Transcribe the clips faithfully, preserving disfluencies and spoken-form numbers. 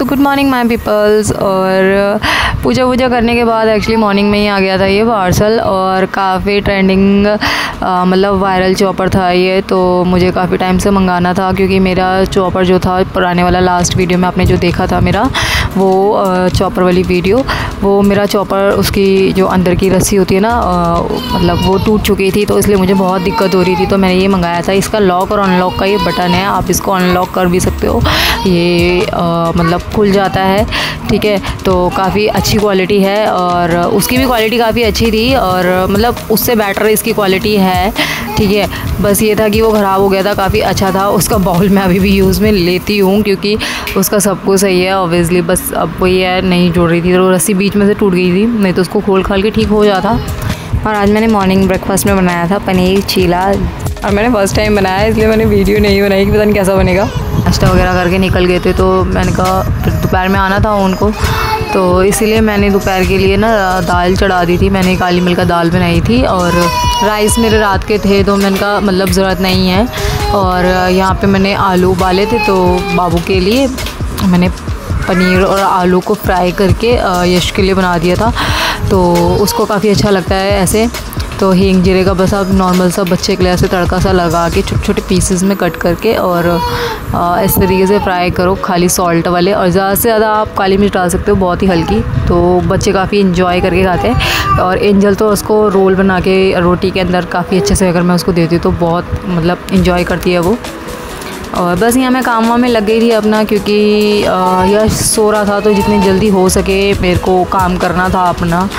Good morning my peoples. और पूजा वूजा करने के बाद एक्चुअली मॉर्निंग में ही आ गया था ये पार्सल, और काफ़ी ट्रेंडिंग मतलब वायरल चॉपर था ये, तो मुझे काफ़ी टाइम से मंगाना था क्योंकि मेरा चॉपर जो था पुराने वाला लास्ट वीडियो में आपने जो देखा था मेरा वो चॉपर वाली वीडियो, वो मेरा चॉपर उसकी जो अंदर की रस्सी होती है ना मतलब वो टूट चुकी थी, तो इसलिए मुझे बहुत दिक्कत हो रही थी। तो मैंने ये मंगाया था। इसका लॉक और अनलॉक का ये बटन है, आप इसको अनलॉक कर भी सकते हो, ये आ, मतलब खुल जाता है। ठीक है, तो काफ़ी अच्छी क्वालिटी है और उसकी भी क्वालिटी काफ़ी अच्छी थी और मतलब उससे बेटर इसकी क्वालिटी है। ठीक है, बस ये था कि वो ख़राब हो गया था, काफ़ी अच्छा था। उसका बाउल मैं अभी भी यूज़ में लेती हूँ क्योंकि उसका सब कुछ सही है ऑब्वियसली, बस अब वही है नहीं जुड़ रही थी तो रस्सी बीच में से टूट गई थी, नहीं तो उसको खोल खाल के ठीक हो जाता। और आज मैंने मॉर्निंग ब्रेकफास्ट में बनाया था पनीर चीला, और मैंने फर्स्ट टाइम बनाया इसलिए मैंने वीडियो नहीं बनाई कि पता नहीं कैसा बनेगा। नाश्ता वगैरह करके निकल गए थे तो मैंने कहा फिर दोपहर में आना था उनको, तो इसीलिए मैंने दोपहर के लिए ना दाल चढ़ा दी थी। मैंने काली मिल का दाल बनाई थी और राइस मेरे रात के थे तो मैंने कहा मतलब ज़रूरत नहीं है। और यहाँ पे मैंने आलू उबाले थे तो बाबू के लिए मैंने पनीर और आलू को फ्राई करके यश के लिए बना दिया था, तो उसको काफ़ी अच्छा लगता है ऐसे। तो हींग जीरे का बस आप नॉर्मल सा बच्चे के लिए ऐसे तड़का सा लगा के छोटे छोटे पीसेस में कट करके और आ, इस तरीके से फ्राई करो खाली सॉल्ट वाले, और ज़्यादा से ज़्यादा आप काली मिर्च डाल सकते हो बहुत ही हल्की, तो बच्चे काफ़ी इंजॉय करके खाते हैं। और एंजल तो उसको रोल बना के रोटी के अंदर काफ़ी अच्छे से अगर मैं उसको देती हूँ तो बहुत मतलब इंजॉय करती है वो। और बस यहाँ मैं काम वाम में लग गई थी अपना, क्योंकि यह सो रहा था तो जितनी जल्दी हो सके मेरे को काम करना था अपना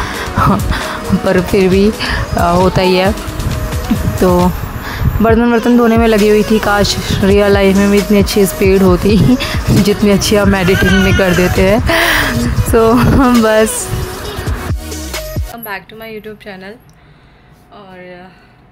पर फिर भी आ, होता ही है। तो बर्तन बर्तन धोने में लगी हुई थी। काश रियल लाइफ में भी इतनी अच्छी स्पीड होती जितनी अच्छी हम एडिटिंग में कर देते हैं। सो so, बस back to my YouTube channel. और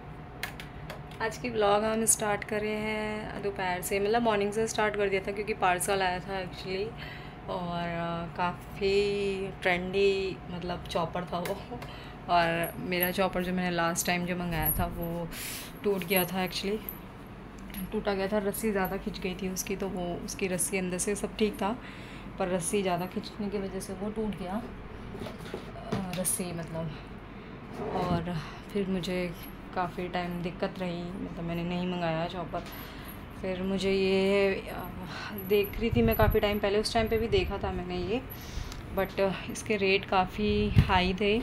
आज की ब्लॉग हम स्टार्ट कर रहे हैं दोपहर से, मतलब मॉर्निंग से स्टार्ट कर दिया था क्योंकि पार्सल आया था एक्चुअली, और काफ़ी ट्रेंडी मतलब चॉपर था वो। और मेरा चॉपर जो मैंने लास्ट टाइम जो मंगाया था वो टूट गया था, एक्चुअली टूटा गया था, रस्सी ज़्यादा खिंच गई थी उसकी, तो वो उसकी रस्सी अंदर से सब ठीक था पर रस्सी ज़्यादा खिंचने की वजह से वो टूट गया रस्सी मतलब। और फिर मुझे काफ़ी टाइम दिक्कत रही, मतलब मैंने नहीं मंगाया चॉपर। फिर मुझे ये देख रही थी मैं काफ़ी टाइम पहले, उस टाइम पे भी देखा था मैंने ये, बट इसके रेट काफ़ी हाई थे,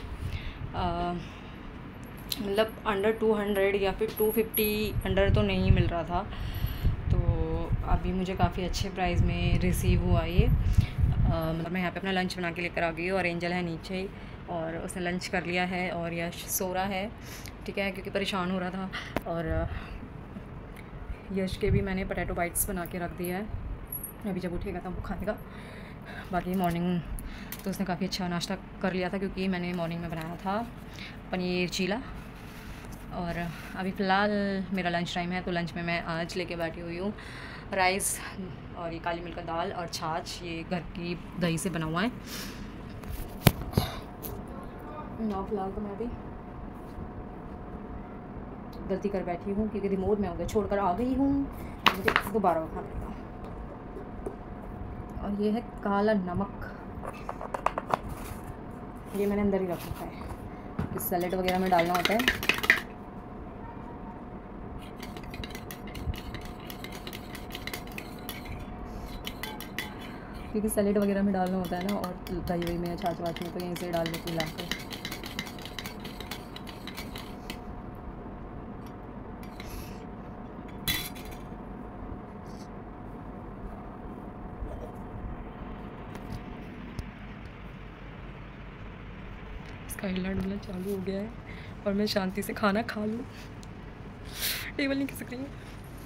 मतलब अंडर टू हंड्रेड या फिर टू फिफ्टी अंडर तो नहीं मिल रहा था। तो अभी मुझे काफ़ी अच्छे प्राइस में रिसीव हुआ ये। मतलब मैं यहाँ पे अपना लंच बना के लेकर आ गई हूँ और एंजल है नीचे ही, और उसने लंच कर लिया है और यश सो रहा है। ठीक है, क्योंकि परेशान हो रहा था। और यश के भी मैंने पोटैटो बाइट्स बना के रख दिया है, अभी जब उठेगा तब वो खाएगा। बाकी मॉर्निंग तो उसने काफ़ी अच्छा नाश्ता कर लिया था क्योंकि मैंने मॉर्निंग में बनाया था पनीर चीला। और अभी फ़िलहाल मेरा लंच टाइम है, तो लंच में मैं आज लेके बैठी हुई हूँ राइस और ये काली मिर्च का दाल और छाछ, ये घर की दही से बना हुआ है। ना फिलहाल तो मैं अभी गलती कर बैठी हूँ क्योंकि रिमोट मैं उधर छोड़कर आ गई हूँ, मुझे दोबारा उठा पड़ेगा। और ये है काला नमक, ये मैंने अंदर ही रख रखा है, इस सैलेड वगैरह में डालना होता है। क्योंकि सैलेड वगैरह में डालना होता है ना, और दही वही में छाछ वाछ में तो यहीं से डाल देती हूँ ला के। इसका हिलना डुलना चालू हो गया है और मैं शांति से खाना खा लूँ, टेबल नहीं खिसक रही है,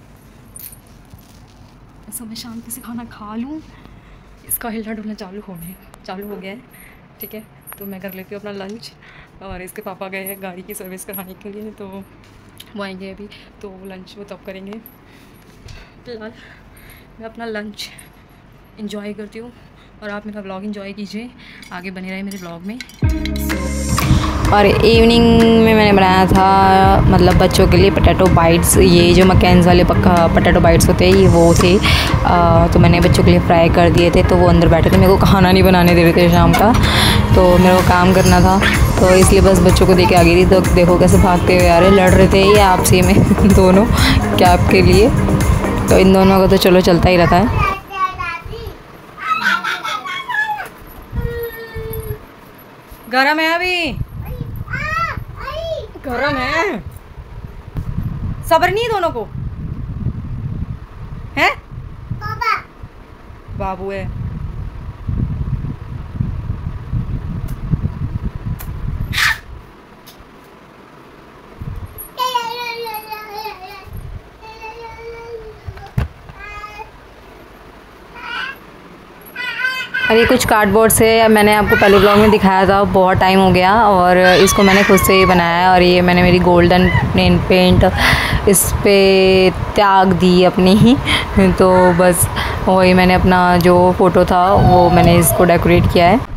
ऐसा मैं शांति से खाना खा लूँ। इसका हिलना डुलना चालू हो गया चालू हो गया है। ठीक है, तो मैं कर लेती हूँ अपना लंच, और इसके पापा गए हैं गाड़ी की सर्विस कराने के लिए, तो वो आएंगे अभी, तो लंच वो तब करेंगे। फिलहाल मैं अपना लंच इंजॉय करती हूँ और आप मेरा ब्लॉग इंजॉय कीजिए, आगे बने रहे मेरे ब्लॉग में। so, और इवनिंग में मैंने बनाया था मतलब बच्चों के लिए पोटैटो बाइट्स। ये जो मकैन्स वाले पोटैटो बाइट्स होते हैं ये वो थे। आ, तो मैंने बच्चों के लिए फ्राई कर दिए थे। तो वो अंदर बैठे थे, मेरे को खाना नहीं बनाने दे रहे थे शाम का, तो मेरे को काम करना था, तो इसलिए बस बच्चों को दे के आ गई थी। तो देखो कैसे भागते हुए आ रहे, लड़ रहे थे ये आपसी में दोनों कैप के लिए। तो इन दोनों का तो चलो चलता ही रहता है। गरम है अभी, गरम है, सब्र नहीं है दोनों को, है बाबू है। और ये कुछ कार्डबोर्ड से मैंने आपको पहले ब्लॉग में दिखाया था, बहुत टाइम हो गया, और इसको मैंने खुद से ही बनाया है। और ये मैंने मेरी गोल्डन पेन पेंट इस पे त्याग दी अपनी ही। तो बस वही मैंने अपना जो फ़ोटो था वो मैंने इसको डेकोरेट किया है।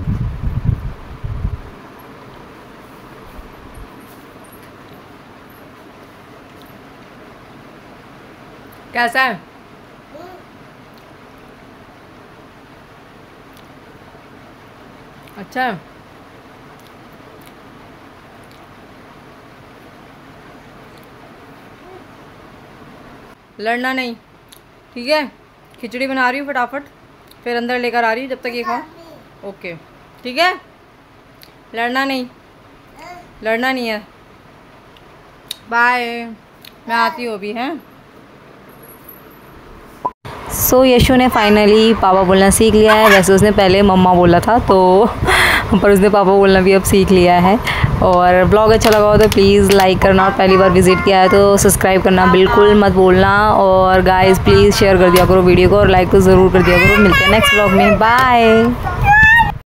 कैसा है? अच्छा है। लड़ना नहीं, ठीक है? खिचड़ी बना रही हूँ फटाफट, फिर अंदर लेकर आ रही हूँ, जब तक ये खाओ। ओके ठीक है, लड़ना नहीं, लड़ना नहीं है। बाय, मैं आती हूँ अभी, हैं। सो so, यशु ने फाइनली पापा बोलना सीख लिया है। वैसे उसने पहले मम्मा बोला था, तो पर उसने पापा बोलना भी अब सीख लिया है। और ब्लॉग अच्छा लगा हो तो प्लीज़ लाइक करना, और पहली बार विज़िट किया है तो सब्सक्राइब करना बिल्कुल मत भूलना। और गाइस प्लीज़ शेयर कर दिया करो वीडियो को, और लाइक तो ज़रूर कर दिया करो। मिलते हैं नेक्स्ट ब्लॉग में, बाय।